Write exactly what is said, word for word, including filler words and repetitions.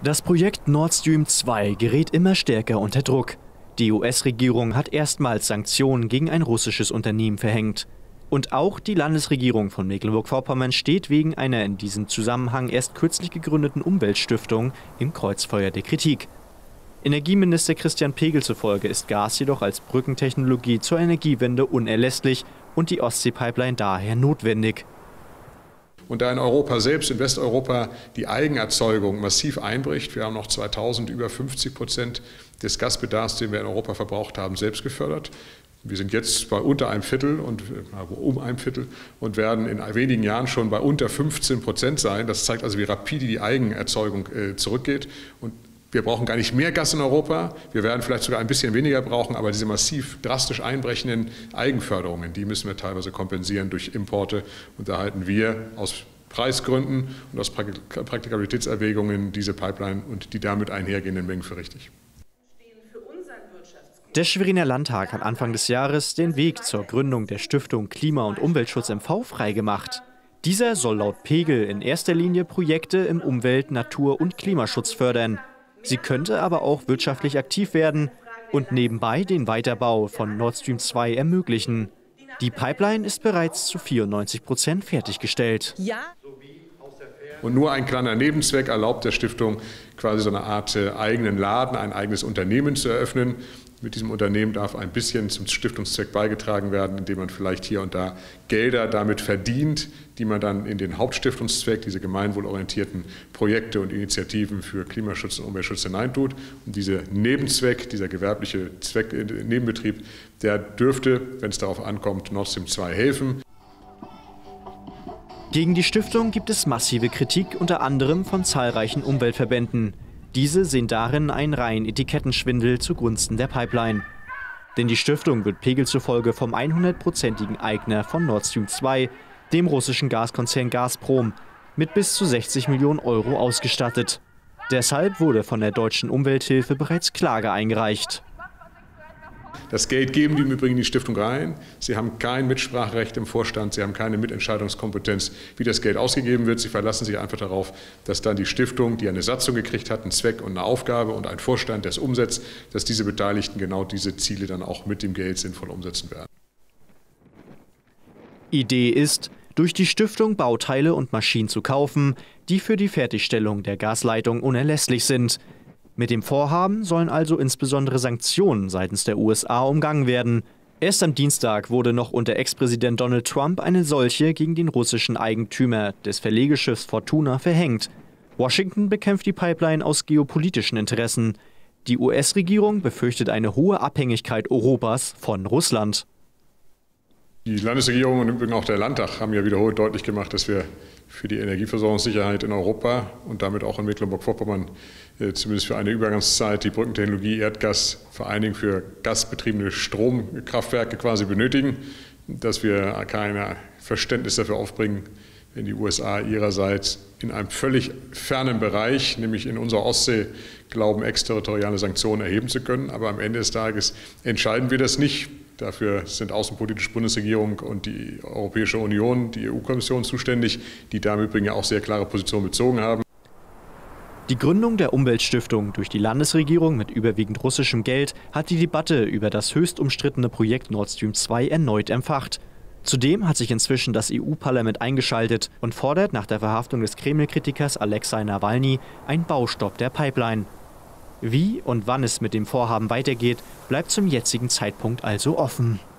Das Projekt Nord Stream zwei gerät immer stärker unter Druck. Die U S-Regierung hat erstmals Sanktionen gegen ein russisches Unternehmen verhängt. Und auch die Landesregierung von Mecklenburg-Vorpommern steht wegen einer in diesem Zusammenhang erst kürzlich gegründeten Umweltstiftung im Kreuzfeuer der Kritik. Energieminister Christian Pegel zufolge ist Gas jedoch als Brückentechnologie zur Energiewende unerlässlich und die Ostsee-Pipeline daher notwendig. Und da in Europa selbst, in Westeuropa, die Eigenerzeugung massiv einbricht, wir haben noch zweitausend über fünfzig Prozent des Gasbedarfs, den wir in Europa verbraucht haben, selbst gefördert. Wir sind jetzt bei unter einem Viertel und äh, um ein Viertel und werden in wenigen Jahren schon bei unter fünfzehn Prozent sein. Das zeigt also, wie rapide die Eigenerzeugung äh, zurückgeht. Und wir brauchen gar nicht mehr Gas in Europa. Wir werden vielleicht sogar ein bisschen weniger brauchen, aber diese massiv drastisch einbrechenden Eigenförderungen, die müssen wir teilweise kompensieren durch Importe. Und da halten wir aus Preisgründen und aus Praktikabilitätserwägungen diese Pipeline und die damit einhergehenden Mengen für richtig. Der Schweriner Landtag hat Anfang des Jahres den Weg zur Gründung der Stiftung Klima- und Umweltschutz M V freigemacht. Dieser soll laut Pegel in erster Linie Projekte im Umwelt-, Natur- und Klimaschutz fördern. Sie könnte aber auch wirtschaftlich aktiv werden und nebenbei den Weiterbau von Nord Stream zwei ermöglichen. Die Pipeline ist bereits zu vierundneunzig Prozent fertiggestellt. Und nur ein kleiner Nebenzweck erlaubt der Stiftung, quasi so eine Art äh, eigenen Laden, ein eigenes Unternehmen zu eröffnen. Mit diesem Unternehmen darf ein bisschen zum Stiftungszweck beigetragen werden, indem man vielleicht hier und da Gelder damit verdient, die man dann in den Hauptstiftungszweck, diese gemeinwohlorientierten Projekte und Initiativen für Klimaschutz und Umweltschutz hineintut. Und dieser Nebenzweck, dieser gewerbliche Zweck, Nebenbetrieb, der dürfte, wenn es darauf ankommt, Nord Stream zwei helfen. Gegen die Stiftung gibt es massive Kritik, unter anderem von zahlreichen Umweltverbänden. Diese sehen darin einen reinen Etikettenschwindel zugunsten der Pipeline. Denn die Stiftung wird Pegel zufolge vom hundertprozentigen Eigner von Nord Stream zwei, dem russischen Gaskonzern Gazprom, mit bis zu sechzig Millionen Euro ausgestattet. Deshalb wurde von der deutschen Umwelthilfe bereits Klage eingereicht. Das Geld geben die im Übrigen in die Stiftung rein. Sie haben kein Mitspracherecht im Vorstand, sie haben keine Mitentscheidungskompetenz, wie das Geld ausgegeben wird. Sie verlassen sich einfach darauf, dass dann die Stiftung, die eine Satzung gekriegt hat, einen Zweck und eine Aufgabe und einen Vorstand, der es umsetzt, dass diese Beteiligten genau diese Ziele dann auch mit dem Geld sinnvoll umsetzen werden. Idee ist, durch die Stiftung Bauteile und Maschinen zu kaufen, die für die Fertigstellung der Gasleitung unerlässlich sind. Mit dem Vorhaben sollen also insbesondere Sanktionen seitens der U S A umgangen werden. Erst am Dienstag wurde noch unter Ex-Präsident Donald Trump eine solche gegen den russischen Eigentümer des Verlegeschiffs Fortuna verhängt. Washington bekämpft die Pipeline aus geopolitischen Interessen. Die U S-Regierung befürchtet eine hohe Abhängigkeit Europas von Russland. Die Landesregierung und im Übrigen auch der Landtag haben ja wiederholt deutlich gemacht, dass wir für die Energieversorgungssicherheit in Europa und damit auch in Mecklenburg-Vorpommern äh, zumindest für eine Übergangszeit die Brückentechnologie Erdgas vor allen Dingen für gasbetriebene Stromkraftwerke quasi benötigen, dass wir kein Verständnis dafür aufbringen, wenn die U S A ihrerseits in einem völlig fernen Bereich, nämlich in unserer Ostsee, glauben, exterritoriale Sanktionen erheben zu können. Aber am Ende des Tages entscheiden wir das nicht. Dafür sind außenpolitische Bundesregierung und die Europäische Union, die E U-Kommission zuständig, die da im Übrigen ja auch sehr klare Positionen bezogen haben. Die Gründung der Umweltstiftung durch die Landesregierung mit überwiegend russischem Geld hat die Debatte über das höchst umstrittene Projekt Nord Stream zwei erneut entfacht. Zudem hat sich inzwischen das E U-Parlament eingeschaltet und fordert nach der Verhaftung des Kreml-Kritikers Alexei Nawalny einen Baustopp der Pipeline. Wie und wann es mit dem Vorhaben weitergeht, bleibt zum jetzigen Zeitpunkt also offen.